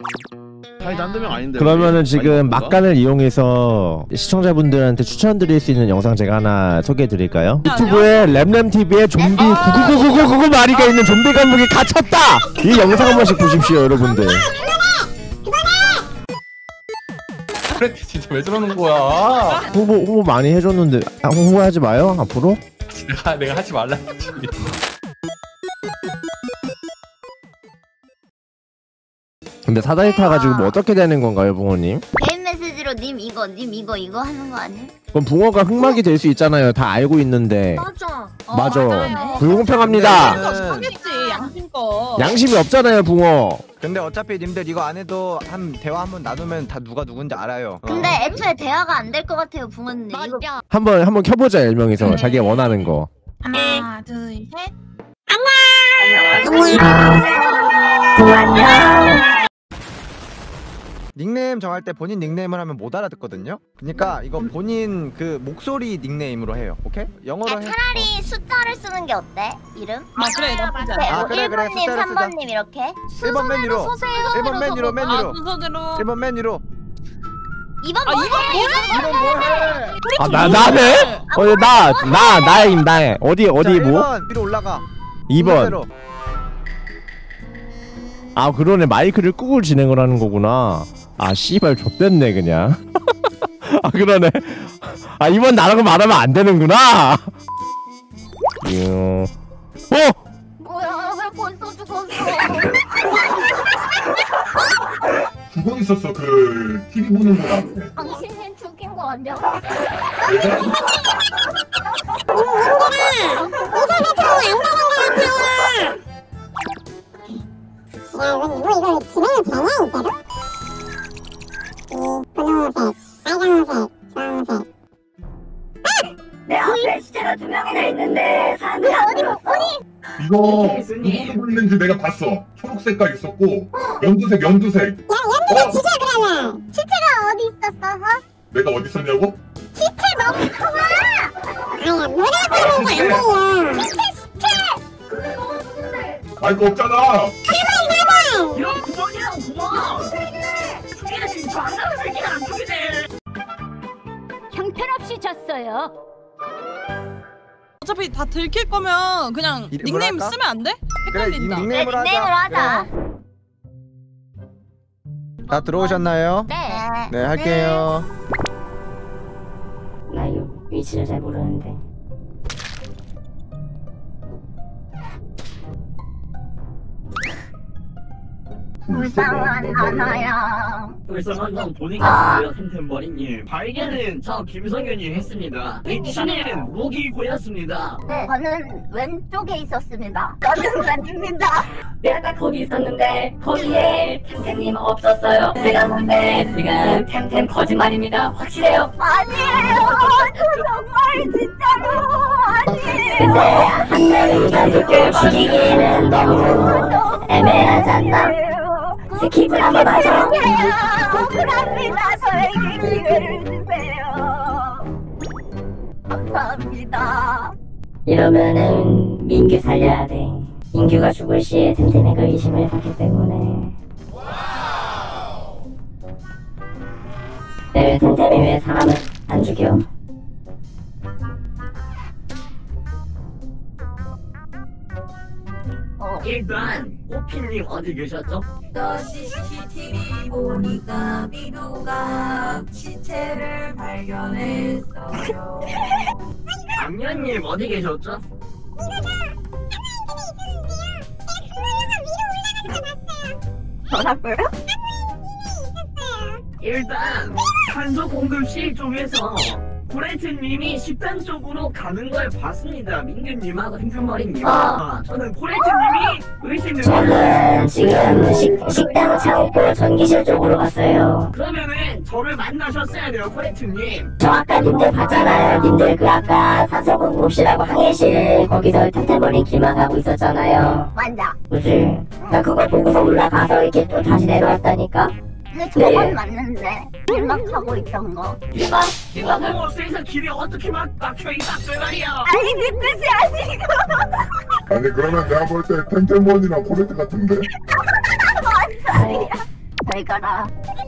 사이다 한두 명 아닌데. 그러면은 지금 막간을 이용해서 시청자분들한테 추천드릴 수 있는 영상 제가 하나 소개해드릴까요? 유튜브에 램램TV에 좀비 9999999 마리가 있는 좀비 감옥에 갇혔다! 이 영상 한 번씩 보십시오 여러분들. 그래 진짜 왜 저러는 거야? 홍보 많이 해줬는데 홍보하지 마요 앞으로? 내가 하지 말라 했지. 근데 사다리 타가지고 뭐 어떻게 되는 건가요 붕어님? 개인 메시지로 님 이거 하는 거 아니에요? 그럼 붕어가 흑막이 될 수 있잖아요. 다 알고 있는데. 맞아. 맞아. 불공평합니다. 하겠지 양심껏. 양심이 없잖아요 붕어. 근데 어차피 님들 이거 안 해도 한 대화 한번 나누면 다 누가 누군지 알아요. 근데 애초에 대화가 안 될 것 같아요 붕어님. 이거 한번 켜보자 10명이서 자기가 원하는 거. 하나 둘 셋. 닉네임 정할 때 본인 닉네임을 하면 못 알아듣거든요. 그러니까 이거 본인 그 목소리 닉네임으로 해요. 오케이? 영어로 해. 차라리 숫자를 쓰는 게 어때? 이름? 아 그래 나쁘지 네, 않아. 아, 그래, 1번님, 숫자를 쓰자. 3번님 이렇게 1번 맨 위로. 소세요. 1번 맨 위로 맨 위로. 순서대로. 1번 맨 위로. 2번 뭐해? 2번 뭐해? 아 나네? 나의 어디 자, 뭐? 1번 위로 올라가. 2번. 순서대로. 아 그러네 마이크를 끄고 진행을 하는 거구나. 아 씨발 좆됐네 그냥. 아 그러네. 아 이번 나라고 말하면 안 되는구나. 뭐야 왜 벌써 죽었어? 죽어 있었어. 그 TV 보는 거 같아. 당신이 죽인 거 아니야? 이거 진행이 되냐 이대로? 분홍색, 빨강색, 주황색. 내 앞에 시체가 2명이나 있는데 사람들이 안 들었어. 이거 누구 불리는지 내가 봤어. 초록색깔 있었고 연두색. 연두색 주제 그러면. 시체가 어디 있었어? 내가 어디 있었냐고? 시체 너무 커! 아야 물어보는 거안 들려. 마이크 없잖아. 이런 구멍이랑 구멍. 죽이네. 저 안나는 새끼가 안 죽이네. 형편없이 졌어요. 어차피 다 들킬 거면 그냥 이름으로 닉네임 할까? 쓰면 안 돼? 그래 헷갈린다. 닉네임으로 하자. 닉네임으로 하자. 네. 다 들어오셨나요? 네. 네 할게요. 나 이 위치를 잘 모르는데. 불쌍한 하나야. 불쌍한 건 본인이었어요, 템템버리님. 발견은 저 김성현이 했습니다. 위치는 모기고였습니다. 네, 저는 왼쪽에 있었습니다. 저는 왼쪽입니다. 내가 딱 거기 있었는데 거기에 템템님 없었어요. 제가 뭔데 지금 템템 거짓말입니다. 확실해요. 아니에요. 저 정말 진짜로 아니에요. 근데 한 명이 가족을 죽이기에는 너무 애매하잖아. 스킵을 한번 하자. 억울합니다. 저에게 기회를 주세요. 감사합니다. 이러면은 민규 살려야 돼. 민규가 죽을 시에 템템이 그 의심을 받기 때문에. 네, 템템이 왜 사람을 안 죽여? 일단 오피님 어디 계셨죠? CCTV 보니까 민호가 시체를 발견했어요. 악녀님 어디 계셨죠? 뭐라고요? 일단 산소 공급실 쪽에서 코레트님이 식당 쪽으로 가는 걸 봤습니다. 민규님하고 템템머리님. 저는 코레트님이 의심을. 저는 지금 식당 창고 전기실 쪽으로 갔어요. 그러면은 저를 만나셨어야 돼요, 코레트님. 저 아까 님들 봤잖아요. 님들 그 아까 산소 공급실하고 항해실 거기서 템템머리 길만 가고 있었잖아요. 맞아. 그치? 나 그거 보고서 올라가서 이렇게 또 다시 내려왔다니까. 근데 저건 맞는데 길막하고 있던 거. 길막을 버스에서 길이 어떻게 막혀 이 닭들 말이야. 아니 그 뜻이 아니고. 아니 그러면 내가 볼 때 템템원이랑 코레트 같은데. 뭔 소리야. 잘 가라.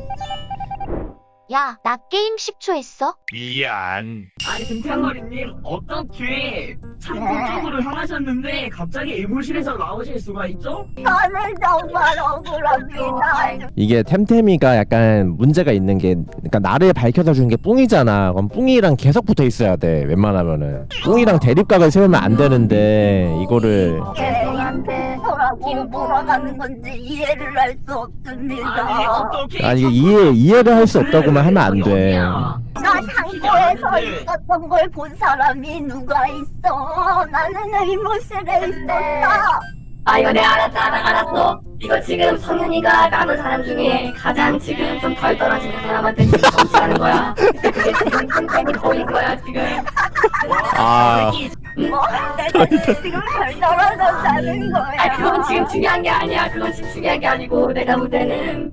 야, 나 게임 10초 했어? 미안. 아니 김태머리님 어떻게 창고쪽으로 향하셨는데 갑자기 일몰실에서 나오실 수가 있죠? 나는 정말 억울합니다. 이게 템템이가 약간 문제가 있는 게, 그러니까 나를 밝혀서 주는 게 뿡이잖아. 그럼 뿡이랑 계속 붙어 있어야 돼. 웬만하면은 뿡이랑 대립각을 세우면 안 되는데 이거를 걔한테 뭐라고 몰아가는 건지 이해를 할 수 없습니다. 어떻게 아니 이게 이해를 할 수 없다고만 하면 안 돼. 나 창고에서 있었던 걸 본 사람이 누가 있어? 나는 의무실에 있었다. 아 이거 내가 알았어. 이거 지금 성현이가 남은 사람 중에 가장 지금 좀 덜 떨어지는 사람한테 지금 정치하는 거야. 그게 지금 템템이 보인 거야 지금. 아 내가 지금 잘 떨어졌다는 거야. 아 그건 지금 중요한 게 아니야. 그건 지금 중요한 게 아니고 내가 볼 때는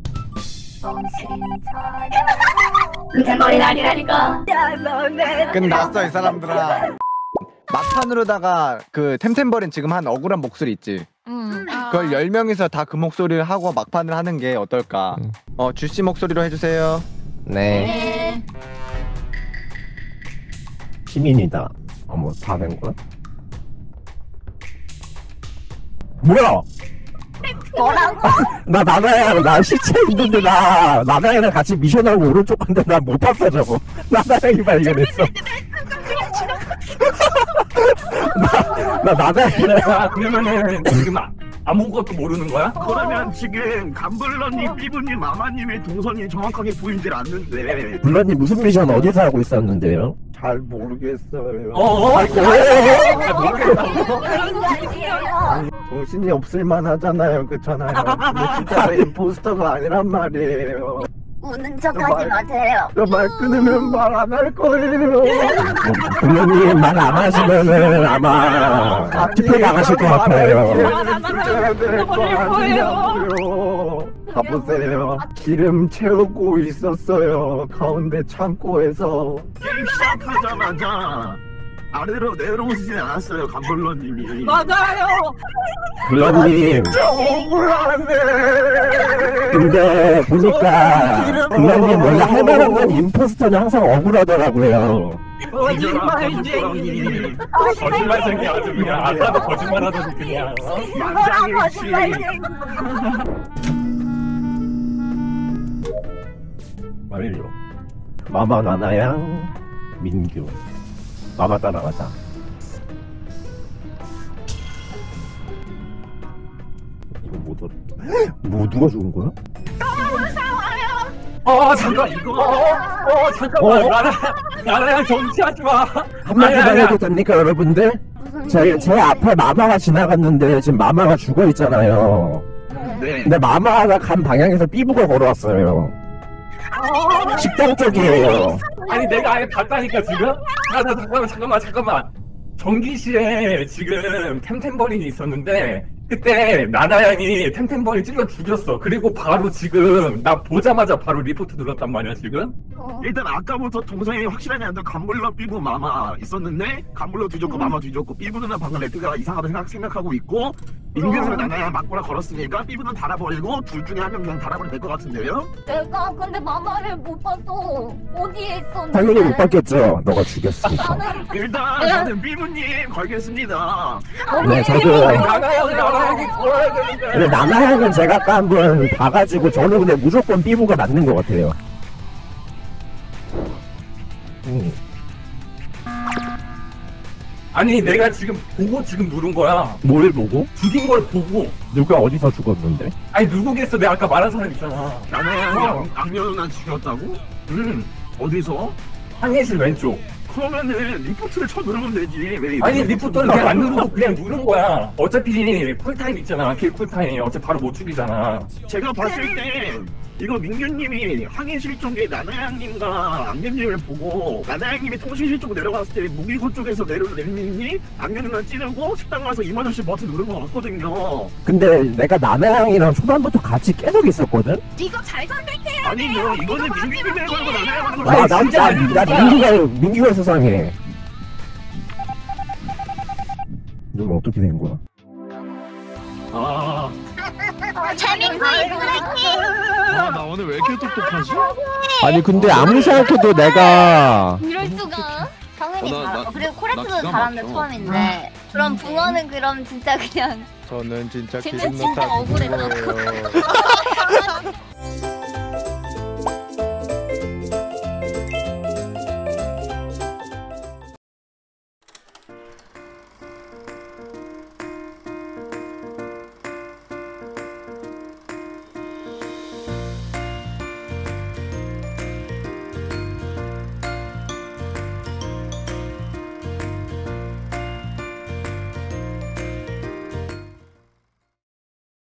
템템머리는 아니라니까. 야, 너네 끝났어 이 사람들아. 막판으로다가 그 템템버린 지금 한 억울한 목소리 있지. 그걸 10명이서 다 그 목소리를 하고 막판을 하는 게 어떨까. 주씨 목소리로 해주세요. 네. 시민이다. 어머 다 된 거야? 뭐야? 뭐라고? 나 나나야 나 시체 있는데 나나야랑 같이 미션하고 오른쪽 건데 나 못 봤어 저거. 나나양이 발견했어. 나 나나야. 그러면은 지금 아무것도 모르는 거야? 그러면 지금 감블러님, 삐부님, 마마님의 동선이 정확하게 보이질 않는데 블러님 무슨 미션 어디서 하고 있었는데요? 잘 모르겠어요. 정신이 없을만 하잖아요, 그렇잖아요. 근데 진짜 임포스터가 아니란 말이에요. 우는 척하지 마세요. 말 끊으면 말 안 할 거예요. 블러님 말 안 하시면은 아마 투표 나가실 것 같아요. 가보세요. 기름 채우고 있었어요. 가운데 창고에서. 게임 시작하자마자 아래로 내려오시진 않았어요, 감블러님이. 맞아요. 블러님. 억울하네. 근데 보니까 블러님 원래 할 만한 건 임포스터는 항상 억울하더라고요. 거짓말쟁이. 거짓말쟁이 아주 그냥 아까도 거짓말하더니 그냥. 이거랑 거짓말. 완료. 마마 나나양 민규. 마마 따라가자. 이거 뭐 누가 죽은 거야? 잠깐 이거. 잠깐만. 나나양 정치하지 마. 한마디만 해도 됩니까 여러분들? 제 앞에 마마가 지나갔는데 지금 마마가 죽어 있잖아요. 네. 근데 마마가 간 방향에서 삐부가 걸어왔어요. 식당 쪽이에요. 아니 내가 아예 봤다니까 지금? 잠깐만. 전기실에 지금 템템버린이 있었는데 그때 나나양이 템템버린 찔러 죽였어. 그리고 바로 지금 나 보자마자 바로 리포트 눌렀단 말이야 지금. 일단 아까부터 동선이 확실하지 않던 감블러, 삐부, 마마 있었는데 감블러 뒤졌고 마마 뒤졌고 삐부는 방금 레트가 이상하다 생각하고 있고 민규는 나나야 막고라 걸었으니까 삐부는 달아버리고 둘 중에 한 명 그냥 달아버리면 될 것 같은데요? 내가 근데 마마를 못 봤어. 어디에 있었는데? 당연히 못 봤겠죠. 너가 죽였으니까. 일단 저는 삐부님 걸겠습니다. 네, 저도. 나나양이 구워야 되는데. 근데 나나양은 제가 아까 한번 봐가지고 저는 근데 무조건 삐부가 맞는 것 같아요. 아니 내가 지금 보고 지금 누른 거야. 뭘 보고? 죽인 걸 보고. 누가 어디서 죽었는데? 아니 누구겠어. 내가 아까 말한 사람 있잖아. 나나야 악녀는 죽였다고? 어디서? 항해실 왼쪽. 그러면은 리포트를 쳐 누르면 되지. 왜 아니 리포터는 그냥 안 누르고 그냥 누른 거야. 어차피 쿨타임 있잖아. 킬 쿨타임. 어차피 바로 못 죽이잖아. 제가 봤을 때 이거 민규님이 항해실 쪽에 나나양님과 악녀님을 보고 나나양님이 통신실 쪽으로 내려갔을 때 무기고 쪽에서 내리니 악녀님을 찌르고 식당 가서 이모저씨 버튼 누른 거 같거든요. 근데 내가 나나양이랑 초반부터 같이 계속 있었거든? 이거 잘 선택해야 아니요 이거는 민규님을 걸고 나나양 하는 거 나 민규가 세상에. 좀 어떻게 된 거야? 아 재밌어 아, 나 오늘 왜 이렇게 똑똑하지? 아니 근데 아무리 생각해도 내가 이럴 수가. 성현이 나 잘하고 그리고 나 코레트도 기가 잘하는데 막혀. 처음인데 그럼 붕어는 그럼 진짜 그냥 저는 진짜 쟤는 기분 진짜 탓인 억울해. 거예요.